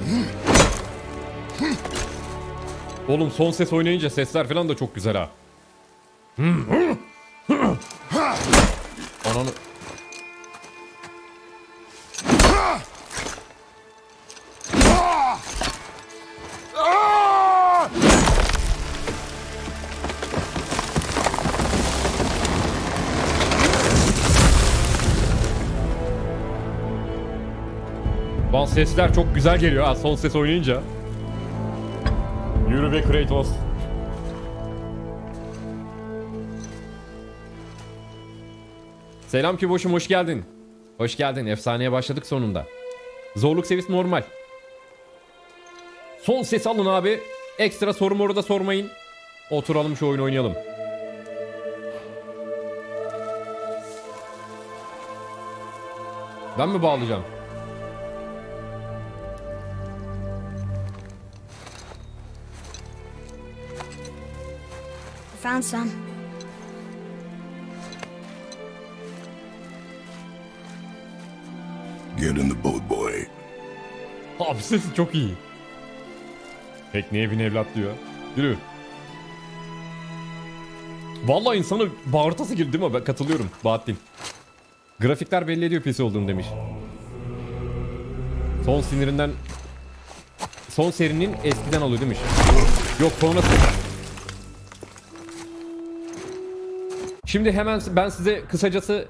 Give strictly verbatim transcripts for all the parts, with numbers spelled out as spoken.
Oğlum son ses oynayınca sesler falan da çok güzel ha. Ananı. Lan sesler çok güzel geliyor ha son ses oynayınca. Yürü be Kratos. Selam Küboş'um, hoş geldin. Hoş geldin. Efsaneye başladık sonunda. Zorluk seviyesi normal. Son ses alın abi. Ekstra sorum orada sormayın. Oturalım şu oyunu oynayalım. Ben mi bağlayacağım? Found some. Get in the boat, boy. Abi sesi çok iyi. Tekneye bin evlat diyor. Yürü. Vallahi insanı bağırtası girdi değil mi? Ben katılıyorum Bahattin. Grafikler belli ediyor pis olduğunu demiş. Son sinirinden... Son serinin eskiden alıyor demiş. Yok sonrası. Şimdi hemen ben size kısacası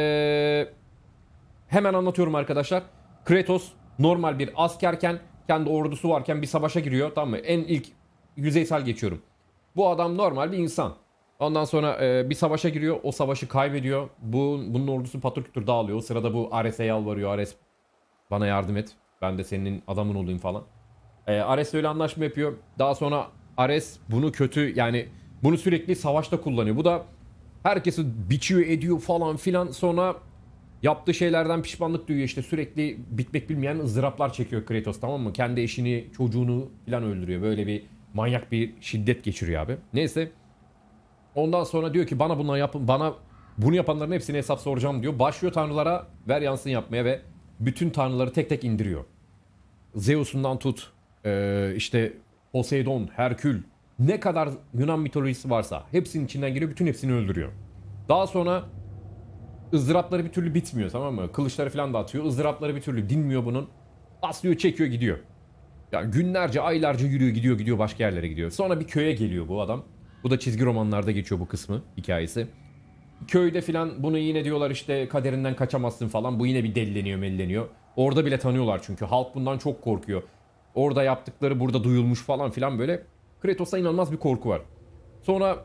ee, hemen anlatıyorum arkadaşlar. Kratos normal bir askerken, kendi ordusu varken bir savaşa giriyor, tamam mı? En ilk yüzeysel geçiyorum. Bu adam normal bir insan. Ondan sonra e, bir savaşa giriyor, o savaşı kaybediyor. Bu bunun ordusu patır kütür dağılıyor. O sırada bu Ares'e yalvarıyor. Ares bana yardım et. Ben de senin adamın olayım falan. E, Ares öyle anlaşma yapıyor. Daha sonra Ares bunu kötü, yani bunu sürekli savaşta kullanıyor. Bu da herkesi biçiyor ediyor falan filan. Sonra yaptığı şeylerden pişmanlık duyuyor, işte sürekli bitmek bilmeyen ızdıraplar çekiyor Kratos, tamam mı? Kendi eşini, çocuğunu filan öldürüyor. Böyle bir manyak bir şiddet geçiriyor abi. Neyse. Ondan sonra diyor ki bana bunları yapın, bana bunu yapanların hepsine hesap soracağım diyor. Başlıyor tanrılara ver yansın yapmaya ve bütün tanrıları tek tek indiriyor. Zeus'undan tut, ee, işte Poseidon, Herkül, ne kadar Yunan mitolojisi varsa hepsinin içinden giriyor, bütün hepsini öldürüyor. Daha sonra ızdırapları bir türlü bitmiyor, tamam mı? Kılıçları falan da atıyor. Izdırapları bir türlü dinmiyor bunun. Aslıyor, çekiyor, gidiyor. Yani günlerce, aylarca yürüyor, gidiyor, gidiyor, başka yerlere gidiyor. Sonra bir köye geliyor bu adam. Bu da çizgi romanlarda geçiyor bu kısmı, hikayesi. Köyde filan bunu yine diyorlar işte kaderinden kaçamazsın falan. Bu yine bir delileniyor, melleniyor. Orada bile tanıyorlar çünkü. Halk bundan çok korkuyor. Orada yaptıkları burada duyulmuş falan filan böyle. Kratos'a inanılmaz bir korku var. Sonra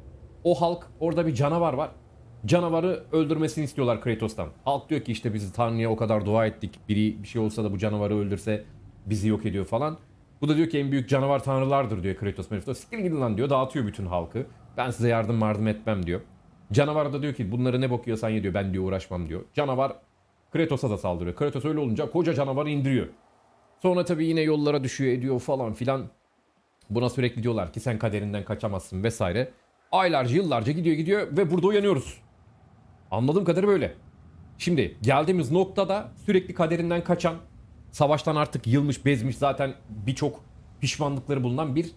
o halk, orada bir canavar var. Canavarı öldürmesini istiyorlar Kratos'tan. Halk diyor ki işte biz Tanrı'ya o kadar dua ettik. Biri bir şey olsa da bu canavarı öldürse bizi yok ediyor falan. Bu da diyor ki en büyük canavar tanrılardır diyor Kratos. Siktir gidin lan diyor, dağıtıyor bütün halkı. Ben size yardım yardım etmem diyor. Canavar da diyor ki bunları ne bakıyorsan ye diyor, ben diyor uğraşmam diyor. Canavar Kratos'a da saldırıyor. Kratos öyle olunca koca canavarı indiriyor. Sonra tabii yine yollara düşüyor ediyor falan filan. Buna sürekli diyorlar ki sen kaderinden kaçamazsın vesaire. Aylarca yıllarca gidiyor gidiyor ve burada uyanıyoruz. Anladığım kadarı böyle. Şimdi geldiğimiz noktada sürekli kaderinden kaçan, savaştan artık yılmış bezmiş, zaten birçok pişmanlıkları bulunan bir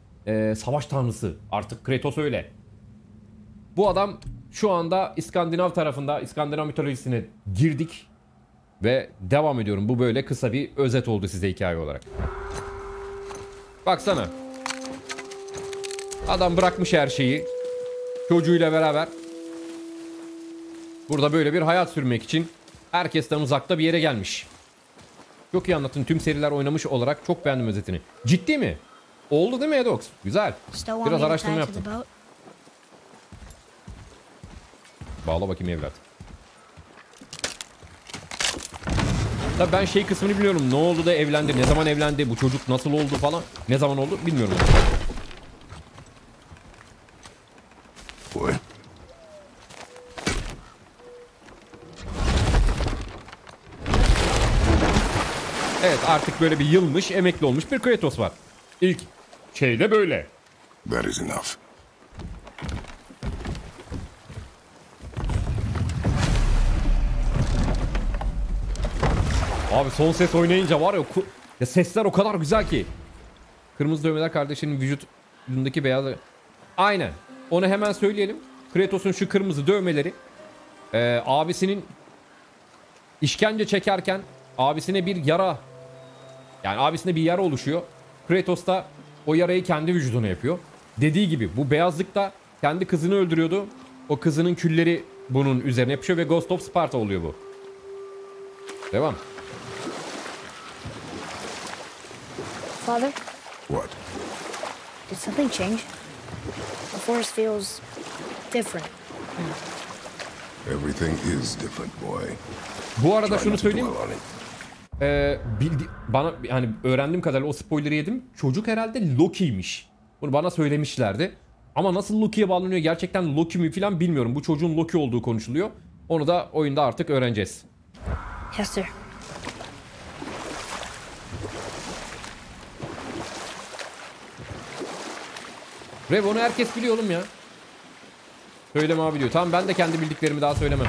e, savaş tanrısı. Artık Kratos öyle. Bu adam şu anda İskandinav tarafında, İskandinav mitolojisine girdik ve devam ediyorum. Bu böyle kısa bir özet oldu size hikaye olarak. Baksana. Adam bırakmış her şeyi. Çocuğuyla beraber. Burada böyle bir hayat sürmek için herkesten uzakta bir yere gelmiş. Çok iyi anlattın. Tüm seriler oynamış olarak çok beğendim özetini. Ciddi mi? Oldu değil mi Edox? Güzel. Biraz araştırma yaptım. Bağla bakayım evlat. Tabii ben şey kısmını biliyorum. Ne oldu da evlendi? Ne zaman evlendi? Bu çocuk nasıl oldu falan? Ne zaman oldu? Bilmiyorum. Boy. Evet, artık böyle bir yılmış, emekli olmuş bir Kratos var. İlk şey de böyle. That is enough. Abi son ses oynayınca var ya, Ya sesler o kadar güzel ki. Kırmızı dövmeler kardeşinin vücudundaki beyaz... Aynen. Onu hemen söyleyelim. Kratos'un şu kırmızı dövmeleri e, abisinin işkence çekerken abisine bir yara, yani abisine bir yara oluşuyor. Kratos da o yarayı kendi vücuduna yapıyor. Dediği gibi bu beyazlık da kendi kızını öldürüyordu. O kızının külleri bunun üzerine yapışıyor ve Ghost of Sparta oluyor bu. Devam. Father, What? did something change? The forest feels different. Everything is different, boy. Bu arada Try şunu not to söyleyeyim. dwell on it. Ee, bildi, bana hani öğrendiğim kadarıyla o spoiler'ı yedim. Çocuk herhalde Loki'ymiş. Bunu bana söylemişlerdi. Ama nasıl Loki'ye bağlanıyor, gerçekten Loki mi falan bilmiyorum. Bu çocuğun Loki olduğu konuşuluyor. Onu da oyunda artık öğreneceğiz. Yes, sir. Rev, onu herkes biliyor oğlum ya. Söyleme abi diyor. Tamam, ben de kendi bildiklerimi daha söylemem.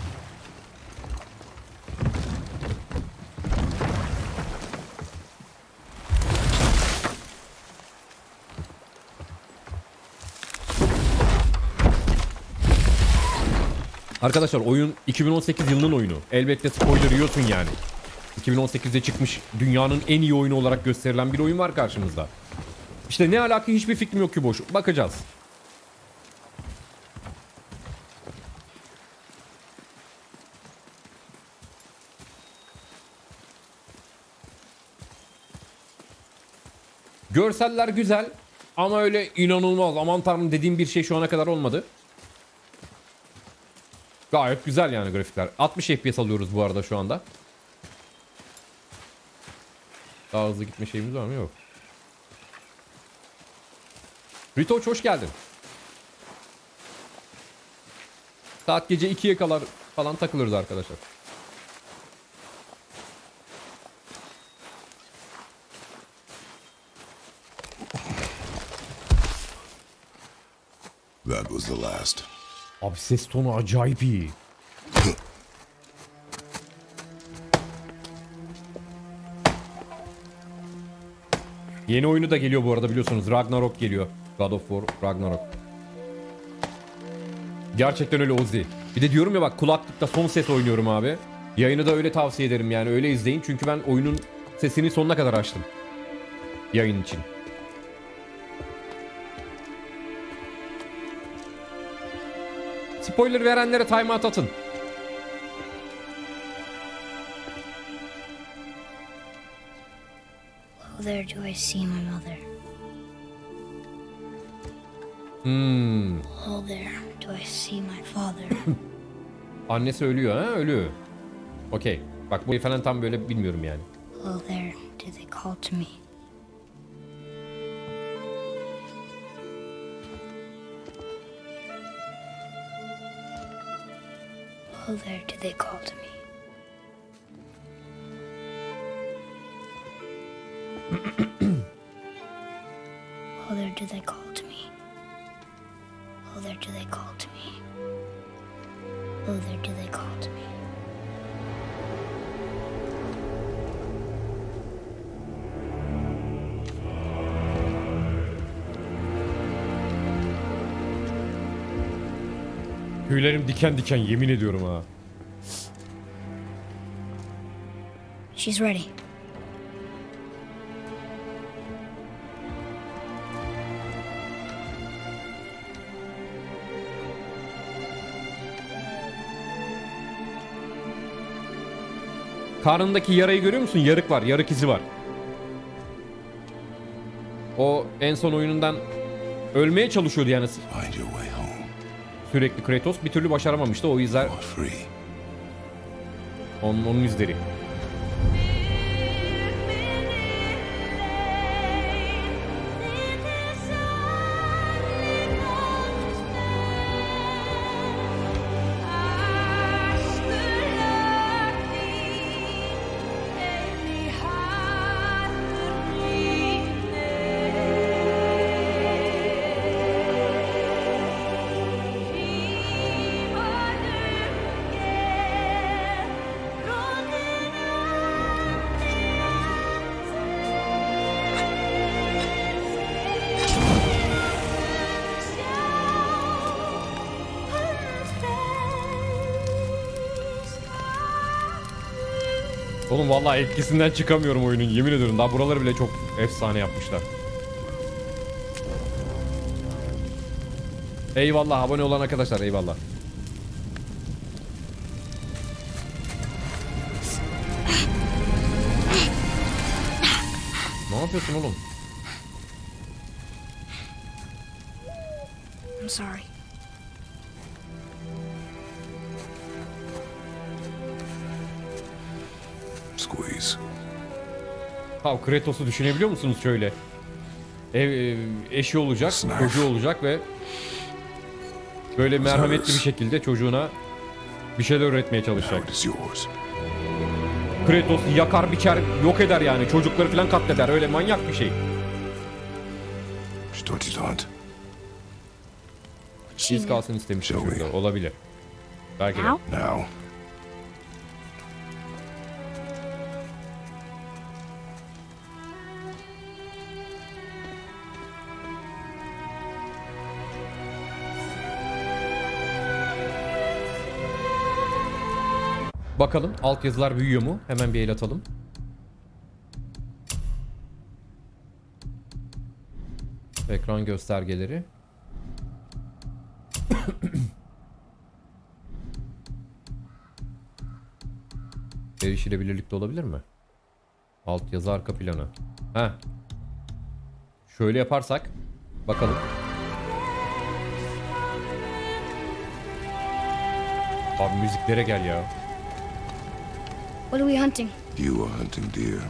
Arkadaşlar oyun iki bin on sekiz yılının oyunu. Elbette spoiler yiyorsun yani. iki bin on sekizde çıkmış dünyanın en iyi oyunu olarak gösterilen bir oyun var karşımızda. İşte ne alaka hiçbir fikrim yok ki, boş. Bakacağız. Görseller güzel ama öyle inanılmaz aman tanrım dediğim bir şey şu ana kadar olmadı. Gayet güzel yani grafikler. altmış F P S alıyoruz bu arada şu anda. Daha hızlı gitme şeyimiz var mı? Yok. Ritoç hoş geldin. Saat gece ikiye kadar falan takılırız arkadaşlar. That was the last. Abi ses tonu acayip iyi. Yeni oyunu da geliyor bu arada, biliyorsunuz. Ragnarok geliyor. God of War Ragnarok. Gerçekten öyle Ozzy. Bir de diyorum ya bak, kulaklıkta son ses oynuyorum abi. Yayını da öyle tavsiye ederim yani, öyle izleyin. Çünkü ben oyunun sesini sonuna kadar açtım. Yayın için. Spoiler verenlere timeout atın. Oh, there do I see my mother. Hmm. Oh, there do I see my father. Annesi ölüyor ha, ölüyor. Okey. Bak bu falan tam böyle bilmiyorum yani. Oh, there do they call to me. Oh, there do they call to me. Oh, there do they call to me. Oh, there do they call to me. Oh, there do they call to me. Tüylerim diken diken, yemin ediyorum ha. She's ready. Karnındaki yarayı görüyor musun? Yarık var, yarık izi var. O en son oyunundan ölmeye çalışıyordu yani. Find your way home. Sürekli Kratos bir türlü başaramamıştı. O izler, You're free. onun, onun izleri. Oğlum vallahi etkisinden çıkamıyorum oyunun, yemin ediyorum. Daha buraları bile çok efsane yapmışlar. Eyvallah abone olan arkadaşlar, eyvallah. Ne yapıyorsun oğlum? I'm sorry. Squeeze. Ha, Kratos'u düşünebiliyor musunuz şöyle? Ev, ev eşi olacak, çocuğu olacak ve böyle merhametli bir şekilde çocuğuna bir şeyler öğretmeye çalışacak. Now it is yours. Kratos yakar, biçer, yok eder yani. Çocukları falan katleder. Öyle manyak bir şey. Что делать? İz kalsın istemiştim Joey. çocuklar. Olabilir. Belki de. Now? Now. Bakalım altyazılar büyüyor mu? Hemen bir el atalım. Ekran göstergeleri. Erişilebilirlikte olabilir mi? Altyazı arka planı. Heh. Şöyle yaparsak. Bakalım. Abi müziklere gel ya. What are we hunting? You are hunting deer.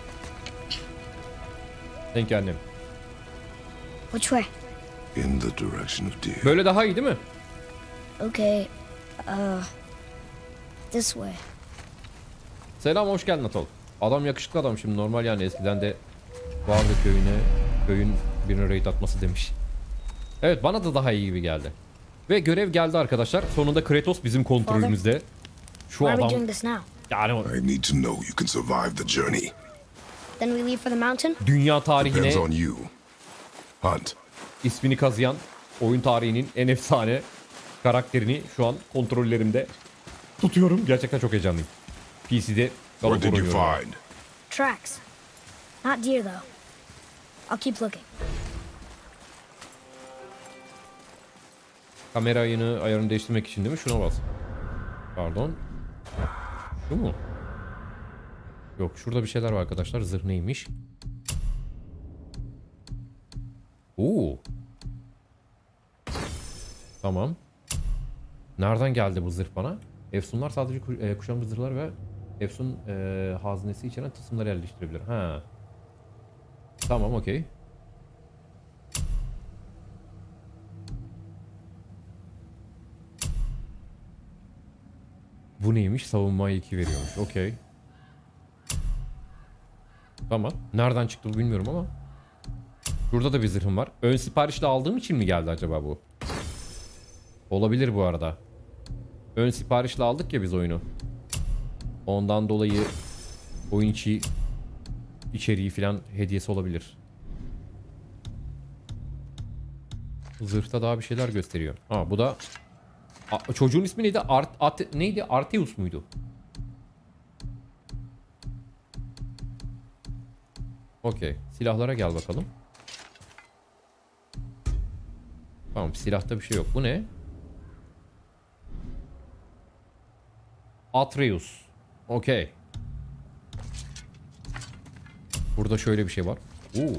Denk annem. Which way? In the direction of deer. Böyle daha iyi değil mi? Okay, uh, this way. Selam, hoş geldin Atol. Adam yakışıklı adam şimdi, normal yani, eskiden de vardı köyüne, köyün birine raid atması demiş. Evet, bana da daha iyi gibi geldi. Ve görev geldi arkadaşlar. Sonunda Kratos bizim kontrolümüzde. Şu Why are we adam doing this now? yani I need to know you can survive the journey. Then we leave for the mountain? dünya Depends tarihine on you. Hunt. ismini kazıyan, oyun tarihinin en efsane karakterini şu an kontrollerimde tutuyorum. Gerçekten çok heyecanlıyım. P C'de What did you oynuyorum. find? Tracks. Not deer, though. I'll keep looking. Kamera ayını ayarını değiştirmek için değil mi? Şuna bas. Pardon. Şu mu? Yok, şurada bir şeyler var arkadaşlar. Zırh neymiş? Oo. Tamam. Nereden geldi bu zırh bana? Efsunlar sadece ku e, kuşanmış zırhlar ve Efsun e, hazinesi içeren tılsımları yerleştirebilir. Ha. Tamam, okey. Bu neymiş? Savunma iki veriyormuş. Okey. Tamam. Nereden çıktı bu bilmiyorum ama. Burada da bir zırhım var. Ön siparişle aldığım için mi geldi acaba bu? Olabilir bu arada. Ön siparişle aldık ya biz oyunu. Ondan dolayı oyun içi içeriği falan hediyesi olabilir. Zırhta daha bir şeyler gösteriyor. Ha, bu da A, çocuğun ismi neydi? Art, At, neydi? Arteus muydu? Okey. Silahlara gel bakalım. Tamam, silahta bir şey yok. Bu ne? Atreus. Okey. Burada şöyle bir şey var. Oo.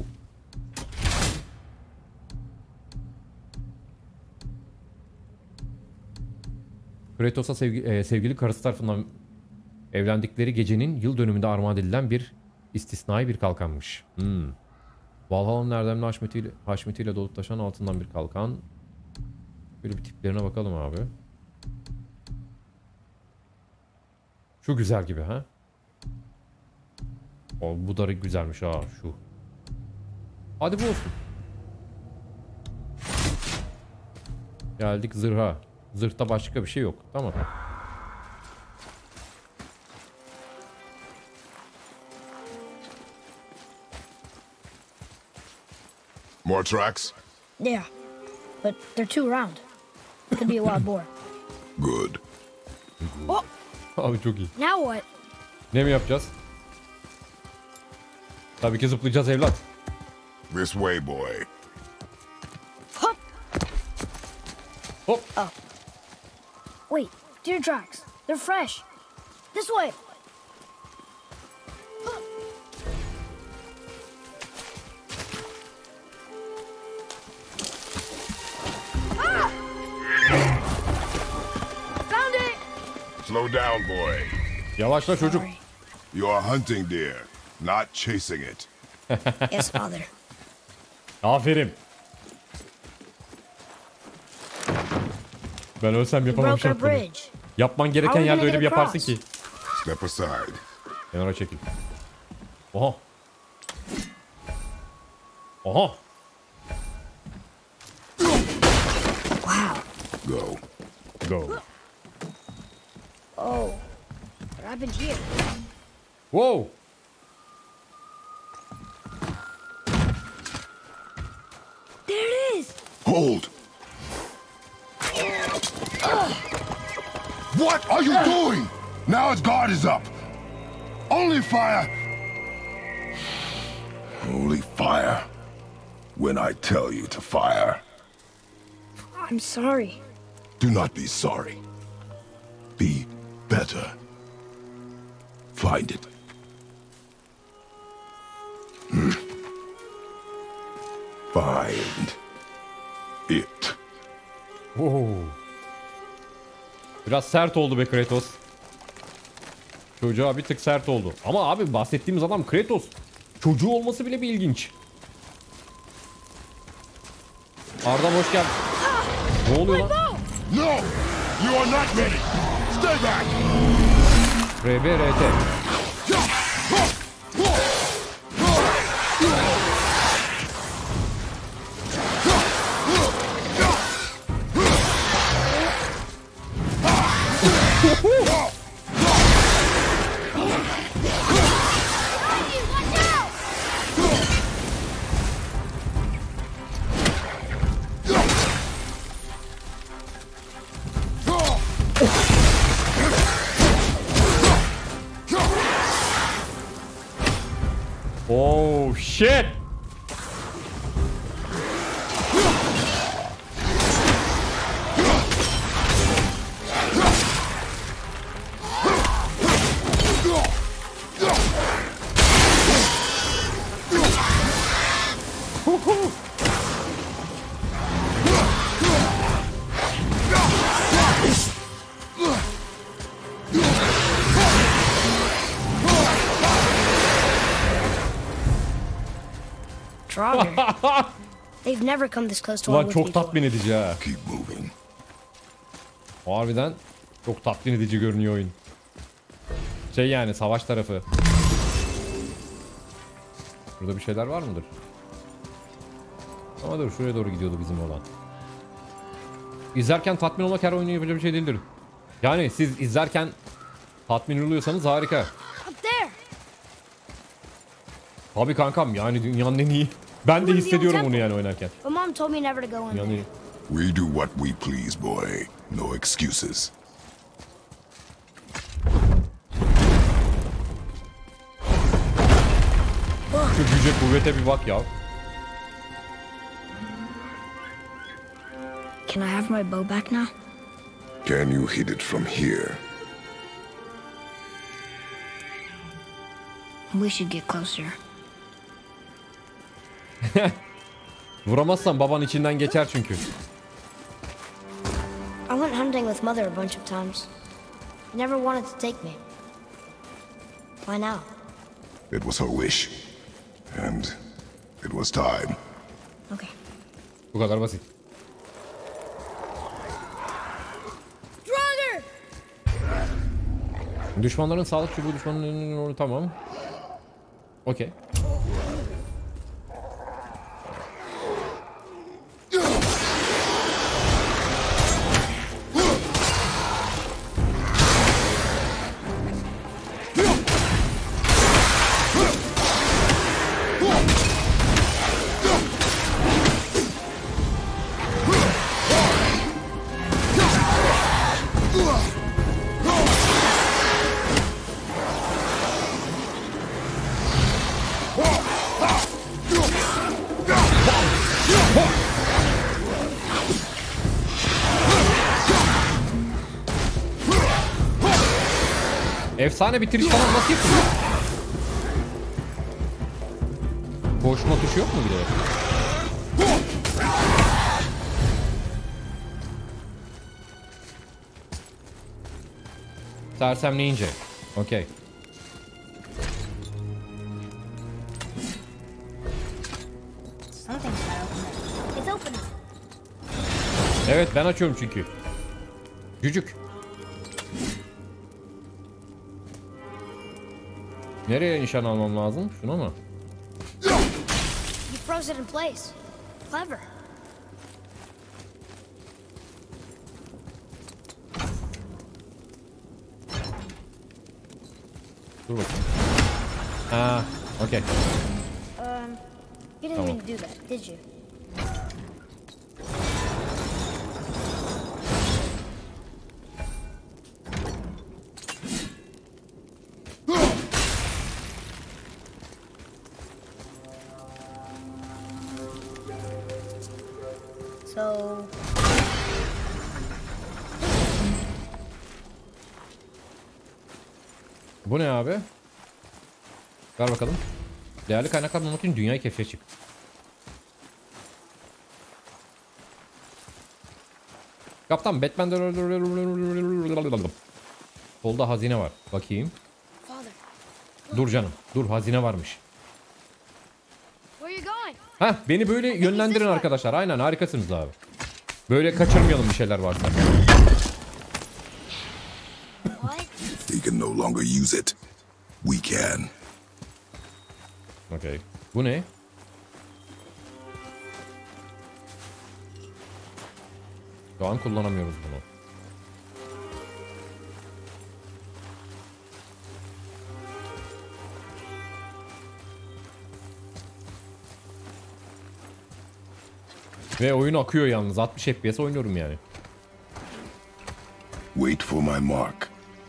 Kratos'a sevgi, e, sevgili karısı tarafından evlendikleri gecenin yıl dönümünde armağan edilen bir istisnai bir kalkanmış. Hmm. Valhalla'nın erdemli haşmetiyle, haşmetiyle dolup taşan altından bir kalkan. Böyle bir tiplerine bakalım abi. Şu güzel gibi ha. O, bu da güzelmiş ha, şu. Hadi bu olsun. Geldik zırha. Zırhta başka bir şey yok. Tamam. More tracks? Yeah, but they're too round. Could be a wild boar. Good. Oh, Abi çok iyi. now what? Ne mi yapacağız? Tabii ki zıplayacağız evlat. This way, boy. Hop. Hop. Oh. Wait, deer tracks. They're fresh. This way. Ah! Found it. Slow down, boy. Yavaşla çocuk. Sorry. You are hunting deer, not chasing it. Yes, Father. Aferin. Ben ölsem We yapamam broke our şartları. bridge. Yapman gereken How are we yerde gonna öyle bir get yaparsın across? ki. Step aside. Kenara çekil. Oha. Oha. Wow. Go. Go. Oh. What happened here? Wow. There it is. Hold. What are you doing? Now its guard is up. Only fire. Only fire. When I tell you to fire. I'm sorry. Do not be sorry. Be better. Find it. Hmm. Find it. Wow. Biraz sert oldu be Kratos. Çocuğa bir tık sert oldu. Ama abi bahsettiğimiz adam Kratos. Çocuğu olması bile bir ilginç. Arda'm hoş geldin. Ne oluyor lan? No! You are not ready! Stay back! R B R T. Oh shit. Draugr. They've never come this close to our Ulan woods çok before. tatmin edici ha. Keep moving. Harbiden çok tatmin edici görünüyor oyun. Şey yani savaş tarafı. Burada bir şeyler var mıdır? Ama dur şuraya doğru gidiyordu bizim olan. İzlerken tatmin olmak her oyunun yapacağı bir şey değildir. Yani siz izlerken tatmin oluyorsanız harika. Up there. Tabii kankam yani dünyanın en iyi. Ben de hissediyorum onu yani oynarken. But Mom told me never to go in Dünyanın en there. iyi. We do what we please, boy. No excuses. Şu güce kuvvete bir bak ya. Can I have my bow back now? Can you hit it from here? We should get closer. Vuramazsan baban içinden geçer çünkü. I went hunting with Mother a bunch of times. She never wanted to take me. Why now? It was her wish. And it was time. Okay. Bu kadar basit. Draugr! Düşmanların sağlık çubuğu düşmanların onu tamam. Okey. efsane bitiriş falan nasıl yapılıyor? Koşma tuşu yok mu bir de? Sersemleyince. Okey. Something's gotta open it. It's opening. Evet ben açıyorum çünkü. Cücük. Nereye nişan almam lazım? Şuna mı? You froze it in place. Clever. Dur bakayım. Aa, okey. Um, you didn't Tamam. mean to do that, did you? So, Bu ne abi? Ver bakalım. Değerli kaynaklar bulmak için dünyayı keşfe çık. Kaptan Batman'de solda hazine var. Bakayım. Father, Dur canım. Dur hazine varmış. where you going? Heh beni böyle yönlendirin arkadaşlar. Aynen harikasınız abi. Böyle kaçırmayalım bir şeyler varsa. What? He can no longer use it. We can. Okey. Bu ne? Şu an kullanamıyoruz bunu. Ve oyun akıyor yalnız. altmış F P S oynuyorum yani. Wait for my mark.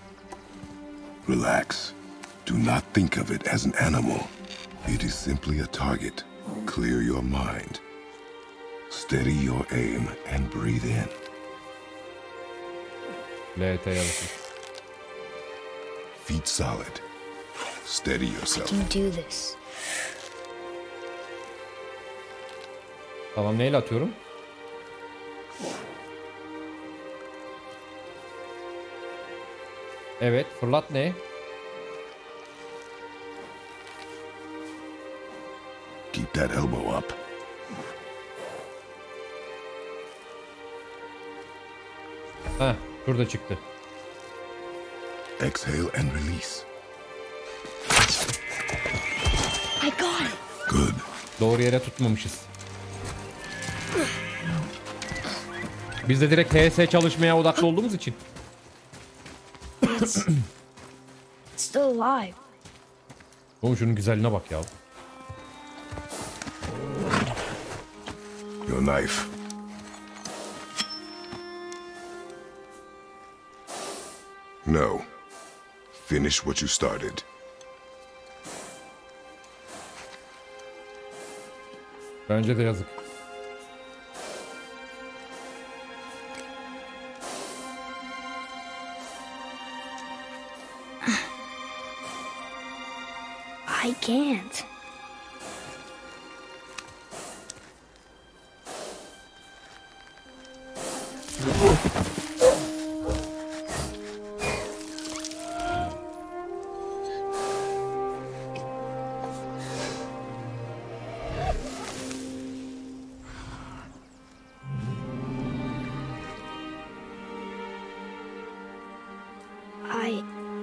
Relax. Do not think of it as an animal. It is simply a target. Clear your mind. Steady your aim and breathe in. L T yazmış. Feet solid. Steady yourself. You do this. Tamam neyle atıyorum? Evet fırlat ne? Keep that elbow up. Heh şurada çıktı. Exhale and release. I got it. Good. Doğru yere tutmamışız. Biz de direkt H S çalışmaya odaklı olduğumuz için. It's still alive. Oğlum şunun güzelliğine bak ya. Your knife. No. Finish what you started. Bence de yazık. I can't. I...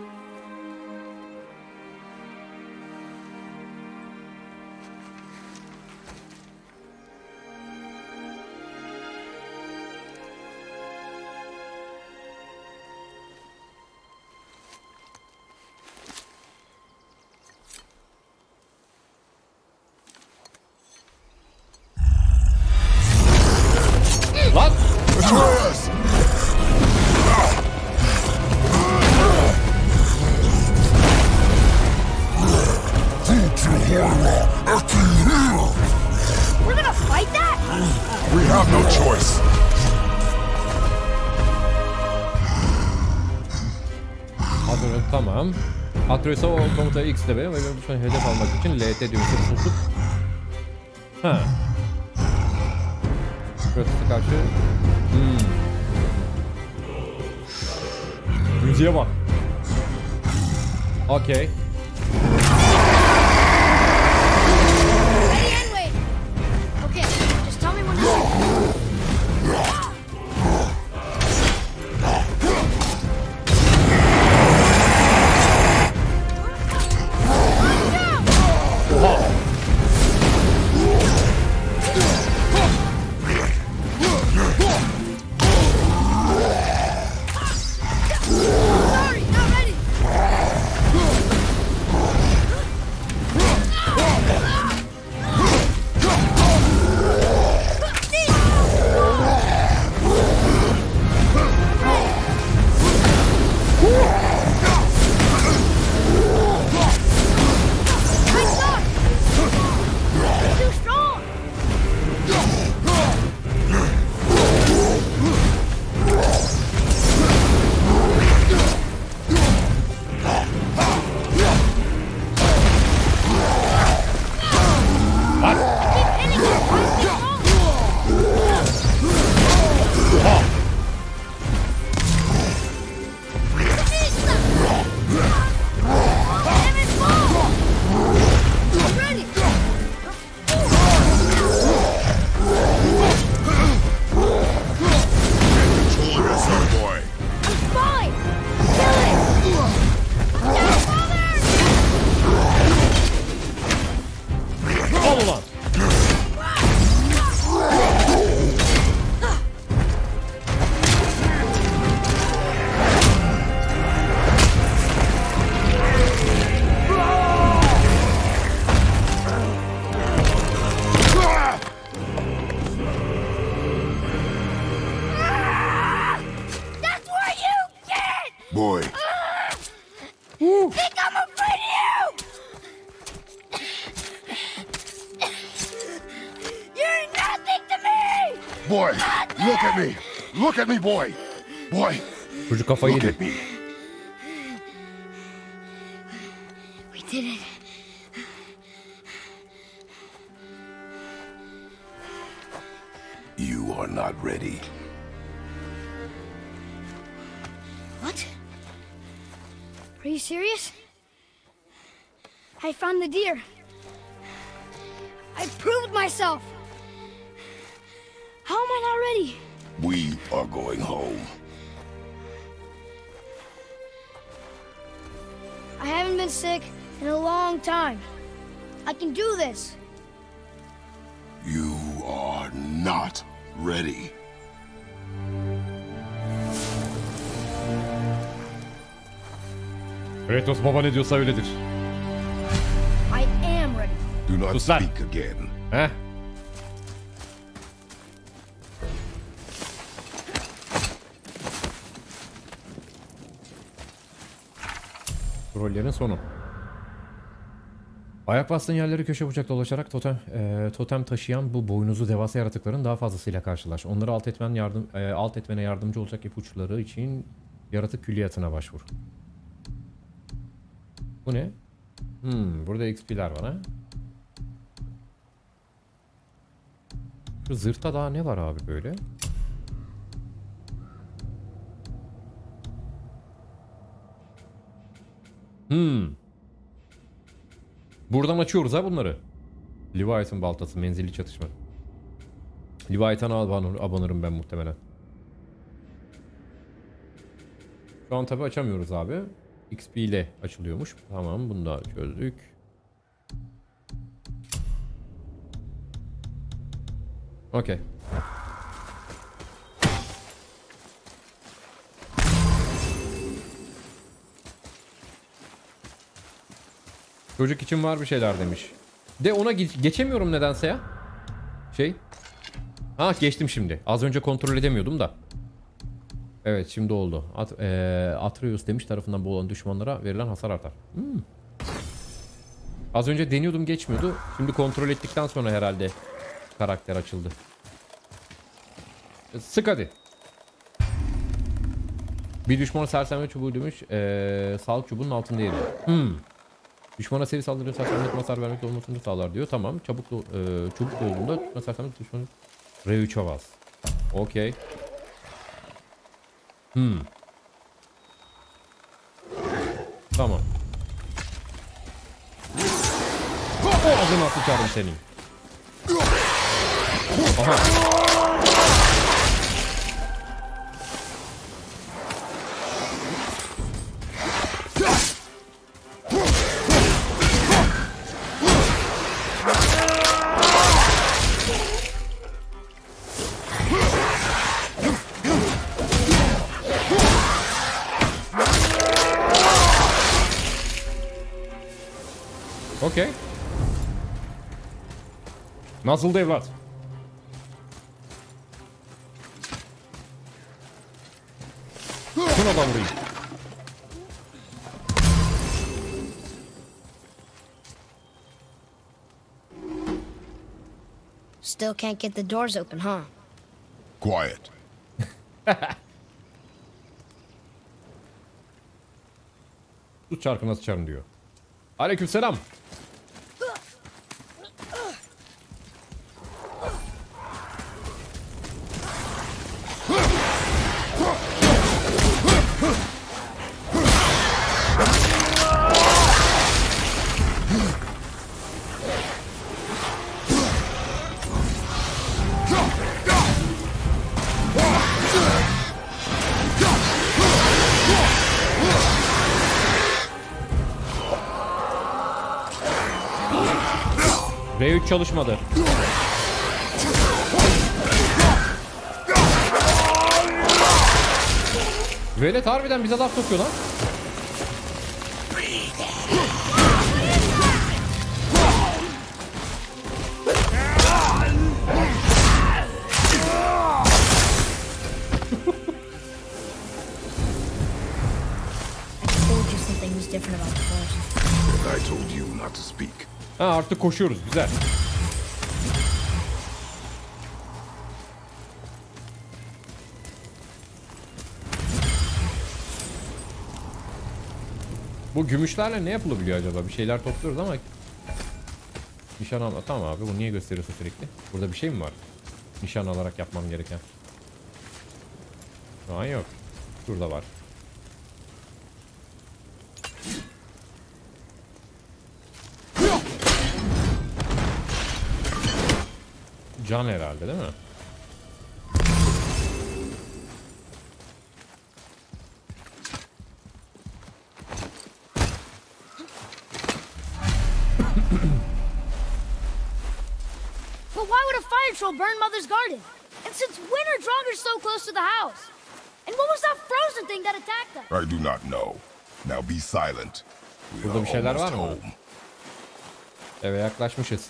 Lan! We're gonna fight that? We have no choice. Atreus tamam. Atreus'a o komutayı X'de verin ve benim düşman hedef almak için L T düğmesini tutup. Ha. Kratos'a karşı. Hmm. Müziğe bak. Okey. Ready and wait. Okay, just tell me when to. Boy. Think I'm afraid of you! You're nothing to me! Boy, look at me. Look at me, boy. Boy, Çocuk kafayı look yedi. at me. We did it. You are not ready. What? Are you serious? I found the deer. I proved myself. How am I not ready? We are going home. I haven't been sick in a long time. I can do this. You are not ready. Kratos baba ne diyorsa öyledir. I am ready. Do not Sus lan. speak again. Heh. Trollerin sonu. Ayak bastığın yerleri köşe bucak dolaşarak totem, e, totem taşıyan bu boynuzu devasa yaratıkların daha fazlasıyla karşılaş. Onları alt etmen yardım e, alt etmene yardımcı olacak ipuçları için yaratık külliyatına başvur. Bu ne? Hmm, burada X P'ler var ha. Şu zırhta daha ne var abi böyle? Hmm. Buradan açıyoruz ha bunları. Leviathan baltası, menzilli çatışma. Leviathan'a abanır, abanırım ben muhtemelen. Şu an tabi açamıyoruz abi. X P ile açılıyormuş. Tamam, bunu da çözdük. Okey. Çocuk için var bir şeyler demiş. De ona ge geçemiyorum nedense ya. Şey. Ha geçtim şimdi. Az önce kontrol edemiyordum da. Evet şimdi oldu. At e Atreus demiş tarafından boğulan düşmanlara verilen hasar artar. Hmm. Az önce deniyordum geçmiyordu. Şimdi kontrol ettikten sonra herhalde karakter açıldı. Sık hadi. Bir düşmana sersemle çubuğu demiş. Ee, sağlık çubuğunun altında yeri. Hmm. Düşmana seri saldırı sersemletme hasar vermekle olmasını sağlar diyor. Tamam. Çabuk do e, çubuk olduğunda düşman sersemlet düşmanı R üç'e bas. Okey. Hmm. Tamam. Ağzına sıçarım senin. Aha. Okey. Nasıldı evlat? Şuna da vurayım. Still can't get the doors open, huh? Quiet. Sus çarkına sıçarım diyor. Aleykümselam. R üç çalışmadı. Velet harbiden bize laf sokuyor lan. I told you something was different about the forest. And I told you not to speak. Ha, artık koşuyoruz. Güzel. Bu gümüşlerle ne yapılabiliyor acaba? Bir şeyler topluyoruz ama nişan alma. Tamam abi, bu niye gösteriyorsun sürekli? Burada bir şey mi var? Nişan alarak yapmam gereken. Şu an yok. Şurada var. Can herhalde değil mi? But why would a fire troll burn Mother's garden? And since when are Draugrs so close to the house? And what was that frozen thing that attacked us? I do not know. Now be silent. We Burada are bir şeyler almost var mı? home. Eve yaklaşmışız.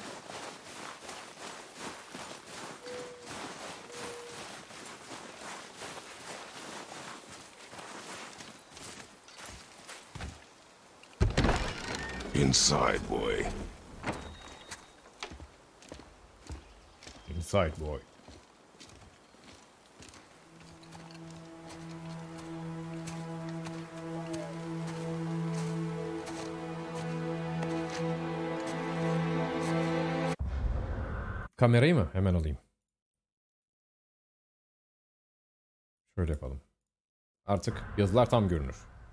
Inside, boy. Inside boy. Kamerayı mı? Hemen alayım. Şöyle yapalım. Artık yazılar tam görünür.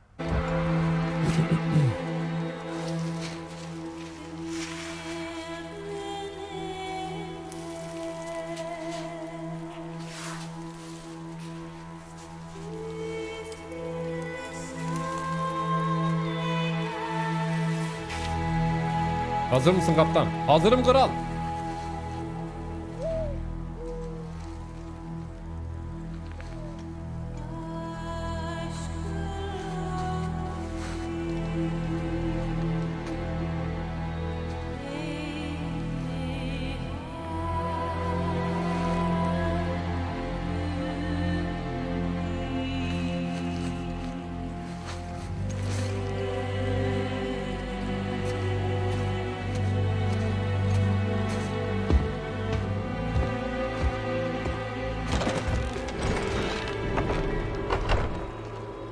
Hazır mısın kaptan? Hazırım kral.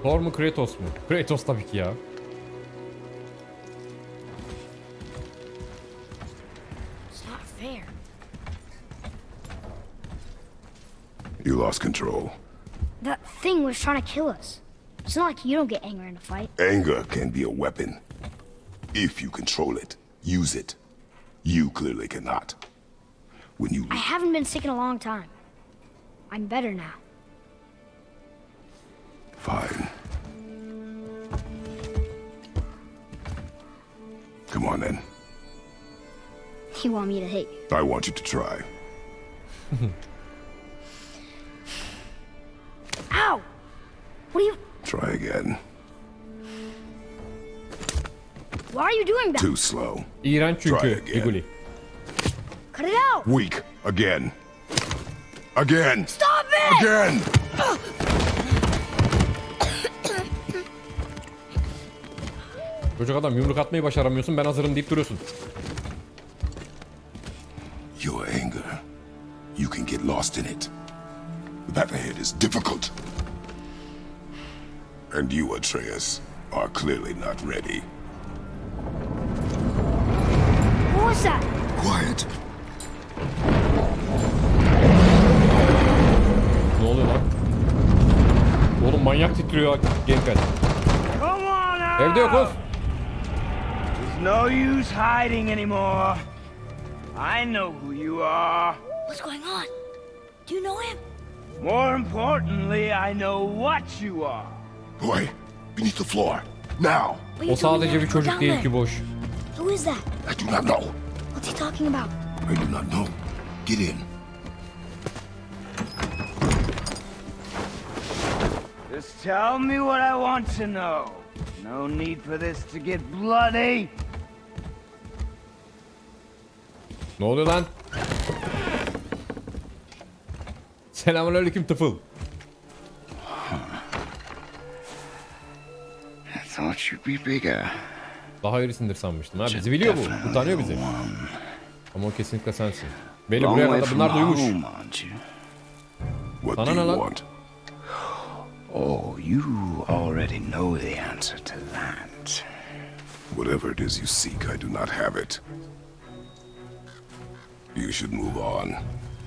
Thor mu Kratos mu? Kratos tabii ki ya. It's not fair. You lost control. That thing was trying to kill us. It's not like you don't get angry in a fight. Anger can be a weapon. If you control it, use it. You clearly cannot. When you... I haven't been sick in a long time. I'm better now. Fine. Come on then. You want me to hit you? I want you to try. Ow! What are you... Try again. Why are you doing that? Too slow. İğrenç Try çünkü again. Iguli. Cut it out! Weak. Again. Again. Stop it! Again. Çocuk adam yumruk atmayı başaramıyorsun, ben hazırım deyip duruyorsun. Your anger. You can get lost in it. The path ahead is difficult. And you, Atreus, are clearly not ready. What was that? Quiet. Ne oluyor lan? Oğlum manyak titriyor gamepad. Come on out! Evde yokuz. There's no use hiding anymore. I know who you are. What's going on? Do you know him? More importantly, I know what you are. Boy, beneath the floor. Now. But you O told me sadece never bir to go çocuk down değil there. ki boş. Who is that? I do not know. What's he talking about? I do not know. Get in. Just tell me what I want to know. No need for this to get bloody. Ne oluyor lan? Selamünaleyküm tıfıl. I thought you'd be bigger. Daha irisindir sanmıştım. Ha bizi biliyor bu. Utanıyor bizi. Ama o kesinlikle sensin. Beni Long buraya way kadar from bunlar duymuş. home, aren't you? What Sana do ne you lan? want? Oh, you already know the answer to that. Whatever it is you seek, I do not have it. You should move on.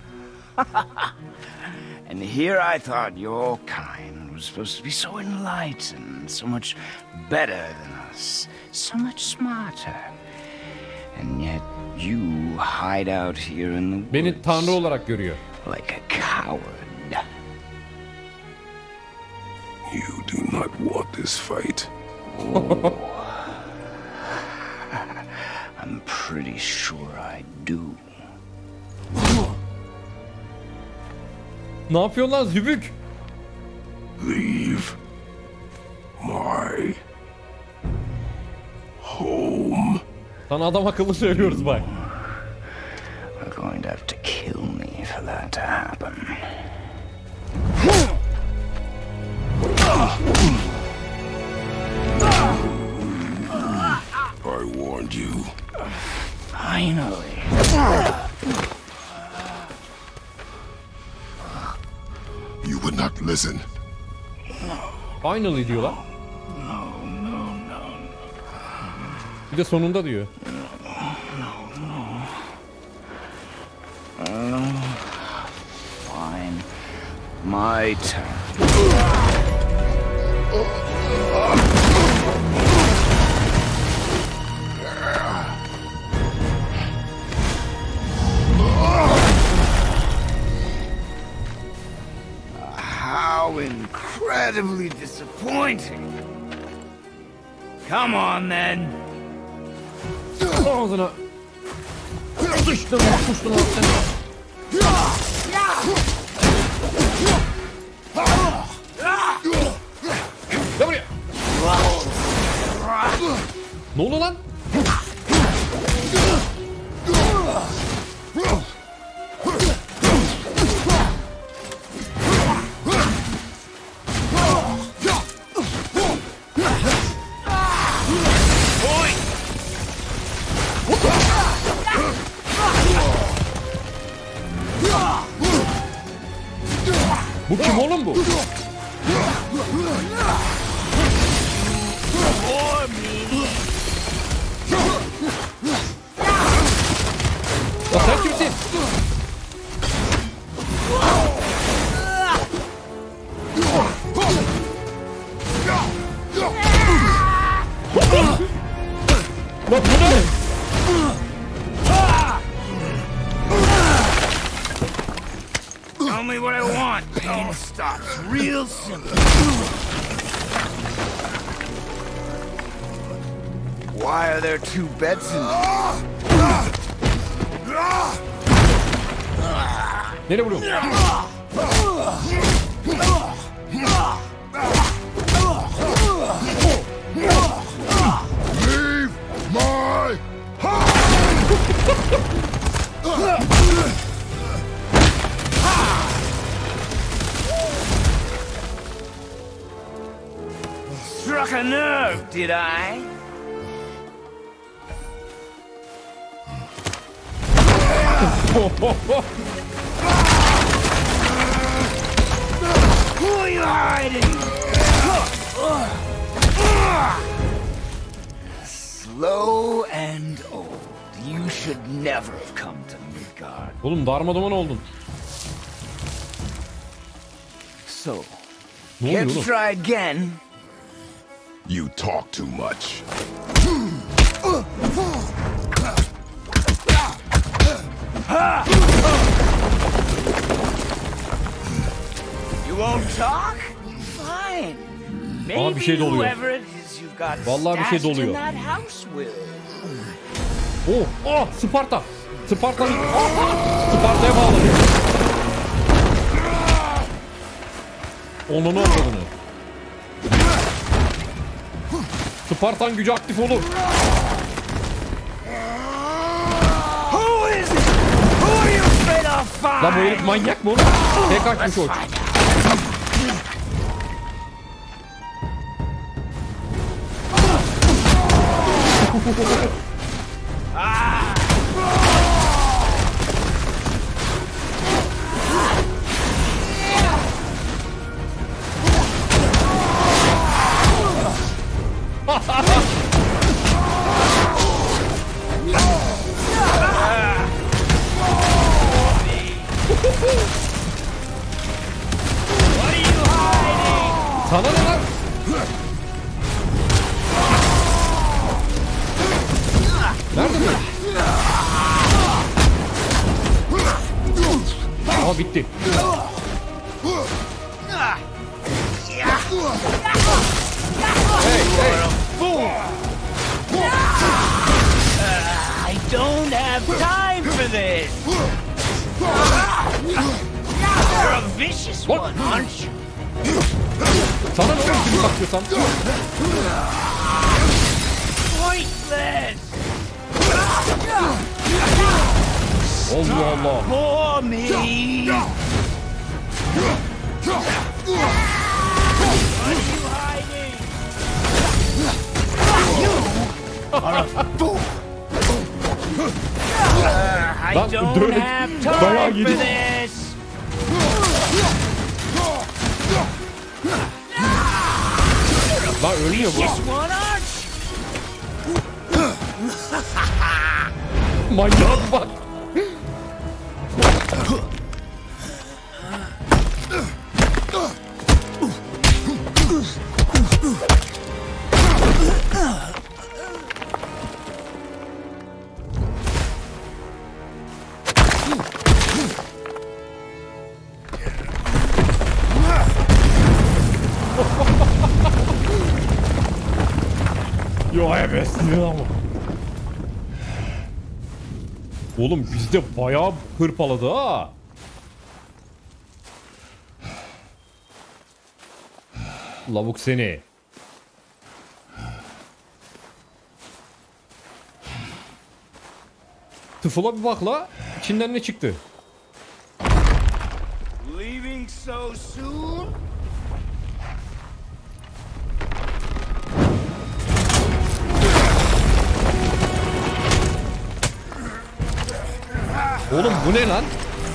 And here I thought your kind was supposed to be so enlightened, so much better than us, so much smarter. And yet you hide out here in the woods. Beni tanrı olarak görüyor. Like a coward. You do not want this fight. I'm pretty sure I do. Ne yapıyorsun lan zübük? Leave my home. Sana adam akıllı söylüyoruz bak. You're going to have to kill me for that to happen. I warned you. Finally. You would not listen. Finally diyorlar. Bir de sonunda diyor. Fine. My turn. How incredibly disappointing. Come on then. Ağzına. Sıçtın lan, sıçtın lan sen. Gel buraya. Ne oldu lan? Bu kim oğlum bu? Ya sen kimsin? Lan bu ne? Tell me what I want. Pain stops real simple. Why are there two beds in Nereye vuruyorum? Leave my Struck a nerve, did I? Who are you hiding? Slow and old. You should never have come to Midgard. Oğlum darmadağın oldun. So, Ne care oluyor to oğlum? try again? You talk too much. You won't talk? Fine. Aa, bir şey doluyor. whoever it is you've got Vallahi bir şey stashed doluyor. in that house will. Oh, oh, Sparta. Sparta. Sparta'ya bağladı. Onunu avradını. Spartan gücü aktif olur. Who is it? Who are you afraid I'll find? Lan bu herif manyak mı oğlum? Tek açmış o. What are you hiding? Sana ne lan? Nerede bu? Aa bitti. Hey hey. I don't have time for this. You're a vicious What? one, aren't you? Sana ne oğlum şimdi bakıyorsan? Pointless. Allah Allah. For me. What are you hiding? You are a fool. Uh, I Lan, don't dövmek- have dayağı time for yedi. this. Lan ölmüyor bu. Just one arch. Manyak bak. Yo hevesliyim ama. Oğlum bizde bayağı hırpaladı ha. Lavuk seni. Tıfıla bir bak la. İçinden ne çıktı? Leaving so soon? Oğlum bu ne lan?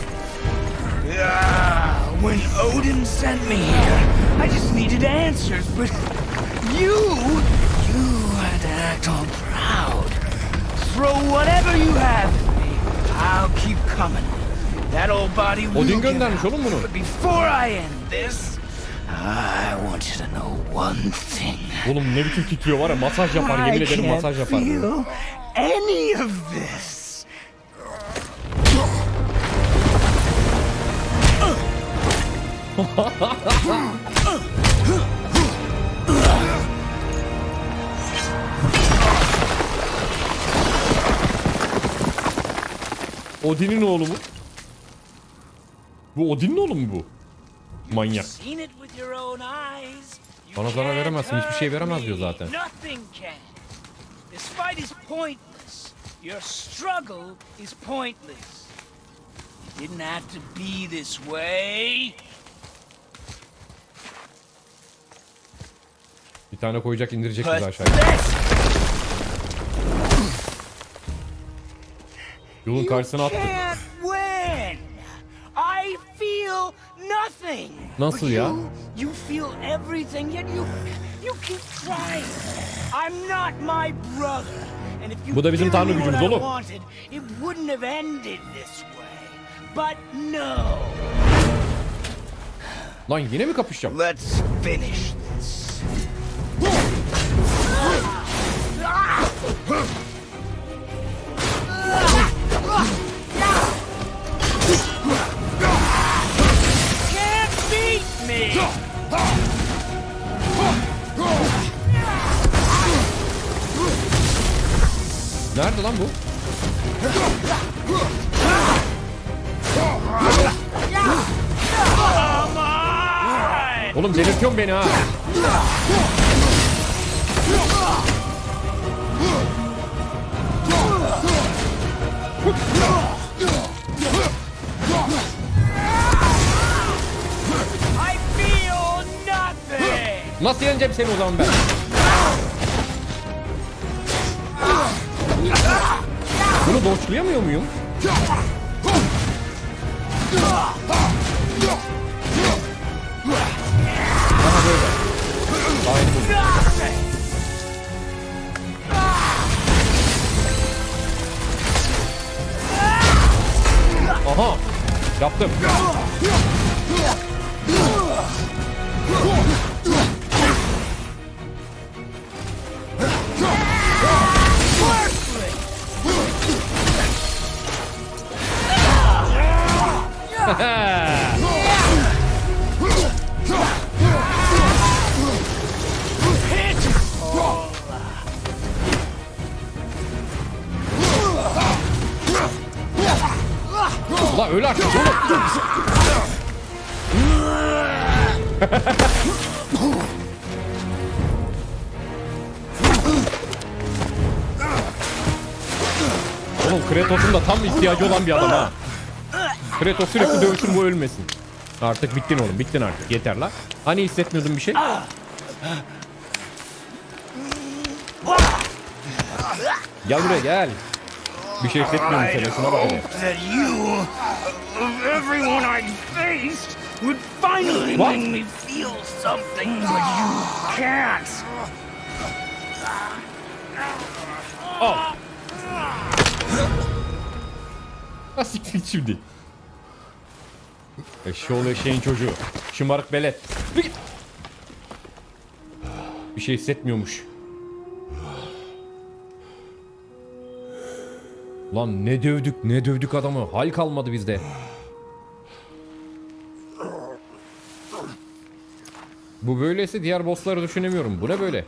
Yeah, when Odin sent me here, I just needed answers, but you, you act all proud. Throw whatever you have at me. I'll keep coming. That old body will Odin get göndermiş out. oğlum bunu. But before I end this, I want you to know one thing. Oğlum ne biçim titriyor var ya, masaj yapar, yemin I ederim can't masaj yapar. feel any of this. Odin'in oğlu mu? Bu Odin'in oğlu mu bu? Manyak. Bana zarar veremezsin, hiçbir şey veremez diyor zaten. This fight is pointless. Your struggle is pointless. It didn't have to be this way. Bir tane koyacak, indirecek bizi aşağıya. Yolun karşısına attı. I feel nothing. Nasıl ya? You, you feel everything, yet you you keep trying. I'm not my brother. And if you Bu da bizim tanrı given me gücümüz what I oğlum. wanted, it wouldn't have ended this way. But no. Lan yine mi kapışacağım? Let's finish this. Can't beat me. Nerede lan bu? Oğlum delirtiyorsun beni ha. I feel nothing. Nasıl yeneceğim seni o zaman ben? Bunu doçlayamıyor muyum? Aha böyle. Daha yeni buldum. Aha. Yaptım. Ulan öyle artık oğlum. Oğlum Kratos'un da tam ihtiyacı olan bir adam ha. Kratos sürekli dövüşür, bu ölmesin. Artık bittin oğlum, bittin artık, yeter la. Hani hissetmiyordun bir şey? Gel buraya gel. Bir şey hissetmiyorum seni, şuna bak hele. That you, of everyone I faced, would finally What? make me feel something, but you can't. Al. Ha siktir git şimdi. Eşşoğlu eşeğin çocuğu. Şımarık belet. Bir şey hissetmiyormuş. Lan ne dövdük ne dövdük adamı. Hal kalmadı bizde. Bu böyleyse diğer bossları düşünemiyorum. Bu ne böyle?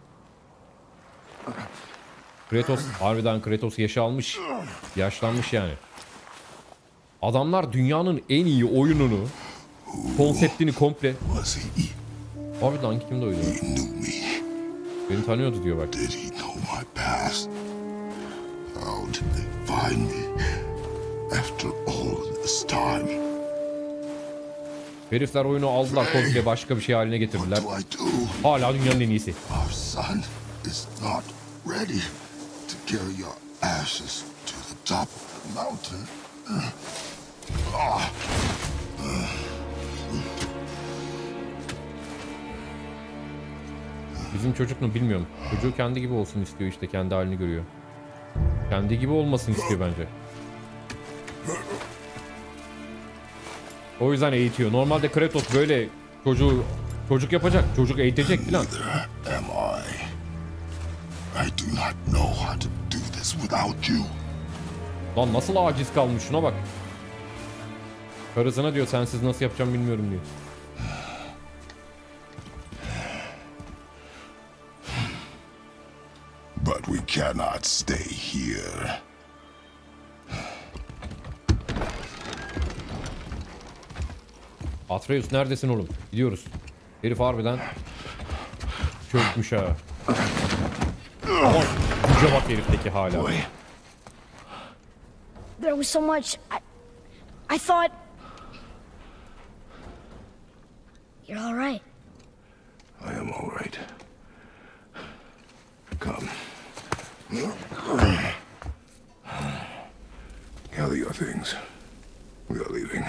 Kratos, harbiden Kratos yaşı almış. Yaşlanmış yani. Adamlar dünyanın en iyi oyununu, konseptini komple... Was he? Harbiden kim de oydu? He knew me. Beni tanıyordu diyor bak. Did he know my past? How did they find me after all this time? Herifler oyunu aldılar, komple başka bir şey haline getirdiler. What do I do? Hala dünyanın en iyisi. Our son is not ready to carry your ashes to the top of the mountain. Ah. Bizim çocuk mu bilmiyorum. Çocuğu kendi gibi olsun istiyor işte. Kendi halini görüyor. Kendi gibi olmasın istiyor bence. O yüzden eğitiyor. Normalde Kratos böyle çocuğu çocuk yapacak. Çocuk eğitecek filan. Neither am I. I do not know how to do this without you. Lan nasıl aciz kalmış, şuna bak. Karısına diyor sensiz nasıl yapacağım bilmiyorum diyor. But we cannot stay here. Atreus neredesin oğlum? Gidiyoruz. Herif harbiden çökmüş ha. Aman güce bak herifteki hala. Boy, There was so much. I, I thought. You're all right. I am all right. Come. Gather your things. We are leaving.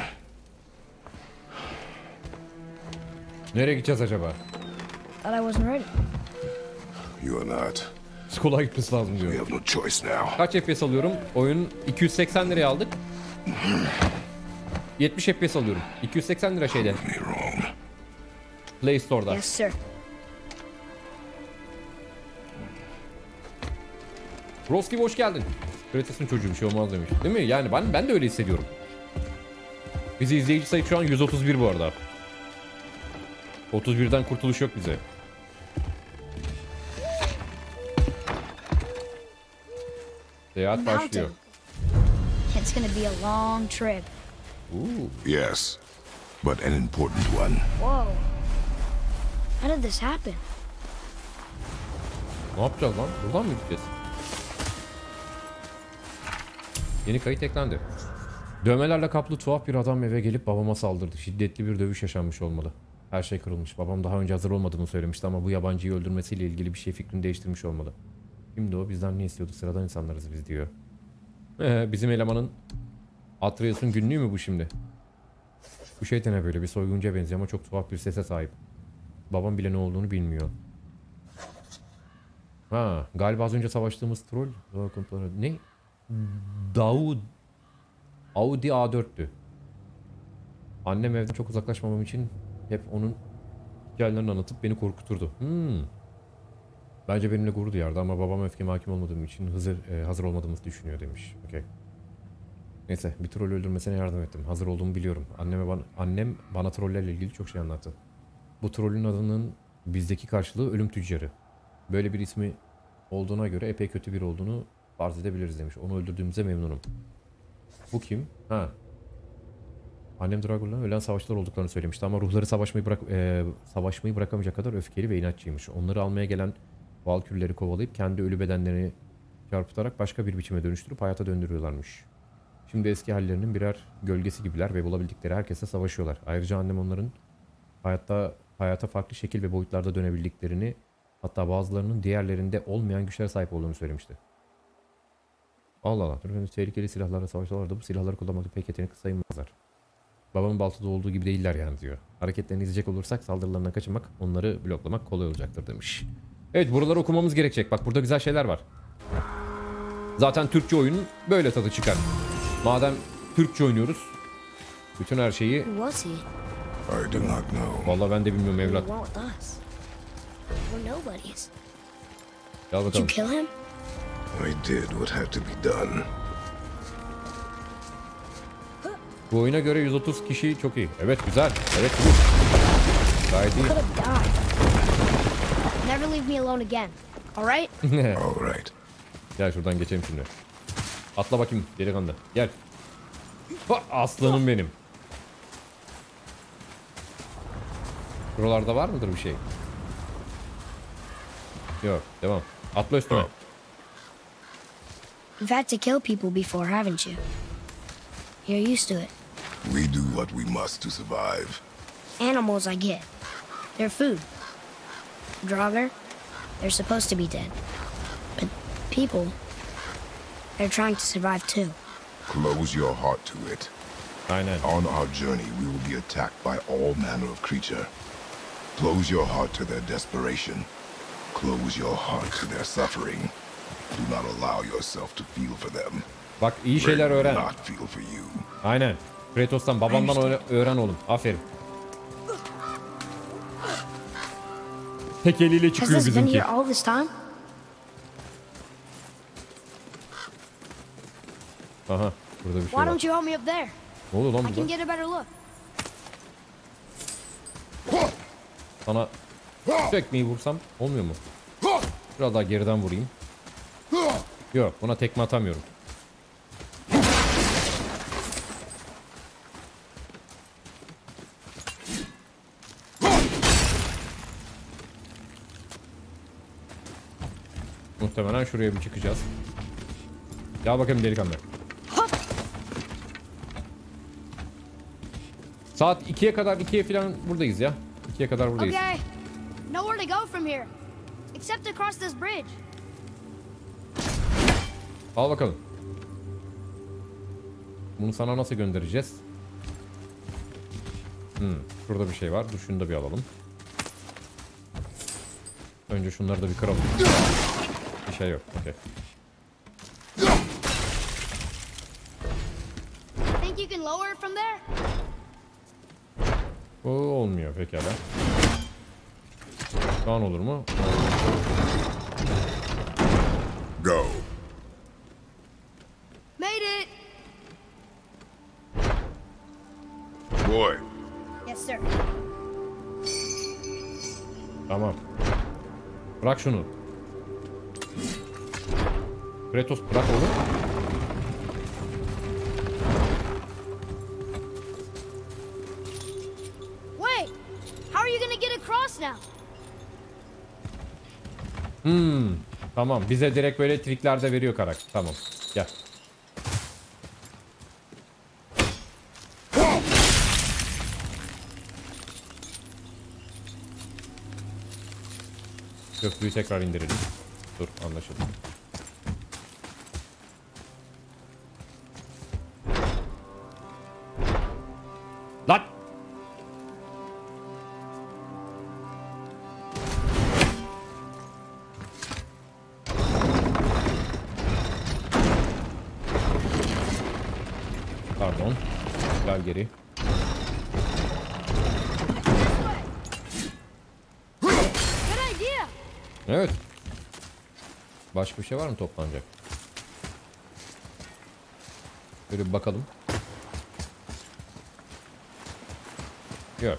Nereye gideceğiz acaba? Thought I wasn't ready. You are not. Skola gitmesi lazım We diyor. have no choice now. Kaç F P S alıyorum? Oyun iki yüz seksen liraya aldık. yetmiş F P S alıyorum. iki yüz seksen lira şeyde. Me wrong. Play Store'da. Yes, sir. Roski hoş geldin. Kratos'un çocuğu bir şey olmaz demiş. Değil mi? Yani ben ben de öyle hissediyorum. Bizi izleyici sayı şu an yüz otuz bir bu arada. otuz birden kurtuluş yok bize. Seyahat başlıyor. Mountain. It's gonna be a long trip. Ooh. Yes, but an important one. Whoa. How did this happen? Ne yapacağız lan? Buradan mı gideceğiz? Yeni kayıt eklendi. Dövmelerle kaplı tuhaf bir adam eve gelip babama saldırdı. Şiddetli bir dövüş yaşanmış olmalı. Her şey kırılmış. Babam daha önce hazır olmadığını söylemişti ama bu yabancıyı öldürmesiyle ilgili bir şey fikrini değiştirmiş olmalı. Şimdi o bizden ne istiyordu? Sıradan insanlarız biz diyor. Ee, bizim elemanın Atreus'un günlüğü mü bu şimdi? Bu şey de ne böyle? Bir soyguncuya benziyor ama çok tuhaf bir sese sahip. Babam bile ne olduğunu bilmiyor. Ha, galiba az önce savaştığımız troll. Ne? Daud Audi A dört'tü. Annem evden çok uzaklaşmamam için hep onun hikayelerini anlatıp beni korkuturdu. Hmm. Bence benimle gurur duyardı ama babam öfkeme hakim olmadığım için hazır, e, hazır olmadığımızı düşünüyor demiş. Okay. Neyse bir troll öldürmesine yardım ettim. Hazır olduğumu biliyorum. Anneme bana, annem bana trollerle ilgili çok şey anlattı. Bu trollün adının bizdeki karşılığı ölüm tüccarı. Böyle bir ismi olduğuna göre epey kötü biri olduğunu farz edebiliriz demiş. Onu öldürdüğümüze memnunum. Bu kim? Ha. Annem Dragor'la ölen savaşçılar olduklarını söylemişti ama ruhları savaşmayı bırak e, savaşmayı bırakamayacak kadar öfkeli ve inatçıymış. Onları almaya gelen valkürleri kovalayıp kendi ölü bedenlerini çarpıtarak başka bir biçime dönüştürüp hayata döndürüyorlarmış. Şimdi eski hallerinin birer gölgesi gibiler ve bulabildikleri herkese savaşıyorlar. Ayrıca annem onların hayatta hayata farklı şekil ve boyutlarda dönebildiklerini, hatta bazılarının diğerlerinde olmayan güçlere sahip olduğunu söylemişti. Allah Allah. Tehlikeli silahlarla savaşıyorlardı. Bu silahları kullanmakta pek yetenekli sayılmazlar. Babamın baltada olduğu gibi değiller yani diyor. Hareketlerini izleyecek olursak saldırılarından kaçınmak, onları bloklamak kolay olacaktır demiş. Evet, buraları okumamız gerekecek. Bak burada güzel şeyler var. Zaten Türkçe oyunun böyle tadı çıkar. Madem Türkçe oynuyoruz, bütün her şeyi... Who was he? I do not know. Vallahi ben de bilmiyorum He evlat. went with us. We're nobodies. Gel Did you bakalım. kill him? I did what had to be done. Bu oyuna göre yüz otuz kişi çok iyi. Evet güzel. Evet bu. Gayet iyi. Could have died. Never leave me alone again. All right? All right. Gel şuradan geçelim şimdi. Atla bakayım delikanlı. Gel. Ha, aslanım benim. Buralarda var mıdır bir şey? Yok. Devam. Atla üstüme. You've had to kill people before, haven't you? You're used to it. We do what we must to survive. Animals, I get. They're food. Draugr, they're supposed to be dead. But people, they're trying to survive too. Close your heart to it. Aynen. On our journey, we will be attacked by all manner of creature. Close your heart to their desperation. Close your heart to their suffering. Do not allow yourself to feel for them. Bak iyi şeyler They will öğren. not feel for you. Aynen. Kratos'tan babandan öğren, öğren oğlum. Aferin. Tek eliyle Has çıkıyor this been bizimki. here all this time? Aha. Burada bir şey Why var. don't you help me up there? Ne oluyor lan I can burada? get a better look. Sana tekmeyi vursam olmuyor mu? Biraz daha geriden vurayım. Yok, buna tekme atamıyorum. Muhtemelen şuraya bir çıkacağız. Gel bakayım delikanlı. Saat ikiye kadar, ikiye falan buradayız ya. ikiye kadar buradayız. Okay. Nowhere to go from here. Except across this bridge. Al bakalım. Bunu sana nasıl göndereceğiz? Hmm, şurada bir şey var. Dur şunu da bir alalım. Önce şunları da bir kıralım. Bir şey yok. Okay. Think you can lower it from there? O olmuyor pekala. Şu an olur mu? Go. Made it. Boy, Yes, sir. Tamam. Bırak şunu. Kratos bırak oğlum. Wait. How are you gonna get across now? Hmm. Tamam. Bize direkt böyle trikler de veriyor karakter. Tamam. Gel. Köprüyü tekrar indirelim. Dur, anlaşıldı. Lan! Pardon. Gel geri. Good idea. Evet. Başka bir şey var mı toplanacak? Böyle bir bakalım. Yok.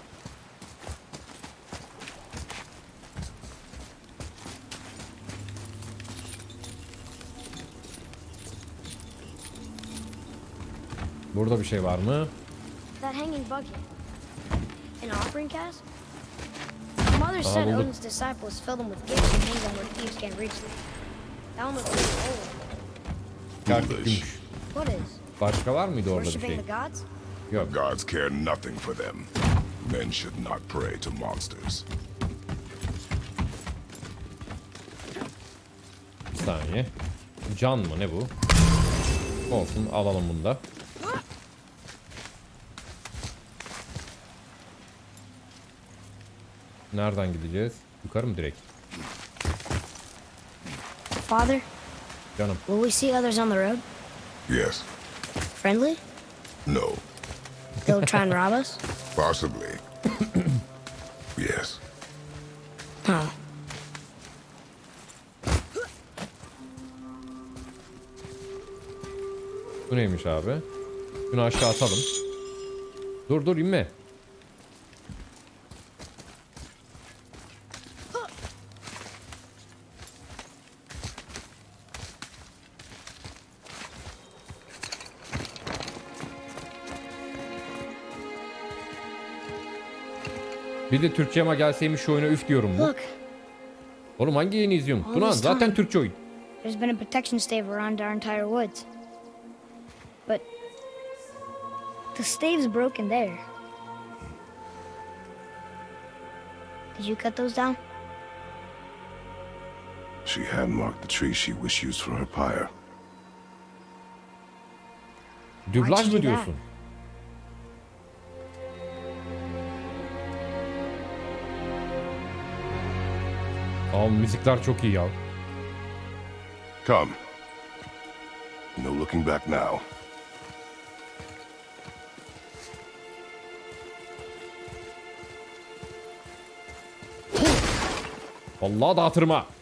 Burada bir şey var mı? That hanging bucket. An offering cask? Mother said bulduk. Odin's disciples filled them with gifts and hang them where thieves can't reach them. That one looks pretty old. Gerçek gümüş. What is? Başka var mıydı orada bir Worshipping şey? the gods? Yok. gods care nothing for them. Men should not pray to monsters. Bir saniye. Can mı ne bu? Olsun, alalım bunu da. Nereden gideceğiz? Yukarı mı direkt? Father, Canım. will we see others on the road? Yes. Friendly? No. They'll try and rob us? Possibly. Yes. Huh. Bu neymiş abi? Şunu aşağı atalım. Dur dur inme. Bir de Türkçe ama gelseymiş şu oyuna üf diyorum bu. Look, Oğlum hangi yayını izliyorsun? All Dunan this zaten time. Türkçe oyun. there's been a protection stave around our entire woods. But the stave's broken there. Did you cut those down? She had marked the tree she wished used for her pyre. Dublaj you mı do diyorsun? Aa, müzikler çok iyi ya. Come. No looking back now. Vallahi dağıtırma.